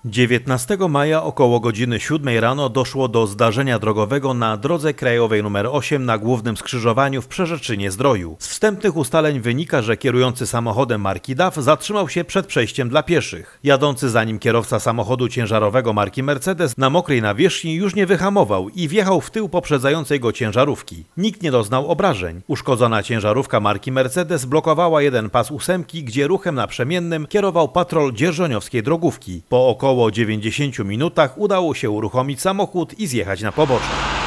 19 maja około godziny 7 rano doszło do zdarzenia drogowego na drodze krajowej nr 8 na głównym skrzyżowaniu w Przerzeczynie-Zdroju. Z wstępnych ustaleń wynika, że kierujący samochodem marki DAF zatrzymał się przed przejściem dla pieszych. Jadący za nim kierowca samochodu ciężarowego marki Mercedes na mokrej nawierzchni już nie wyhamował i wjechał w tył poprzedzającej go ciężarówki. Nikt nie doznał obrażeń. Uszkodzona ciężarówka marki Mercedes blokowała jeden pas ósemki, gdzie ruchem naprzemiennym kierował patrol dzierżoniowskiej drogówki. Po około 90 minutach udało się uruchomić samochód i zjechać na pobocze.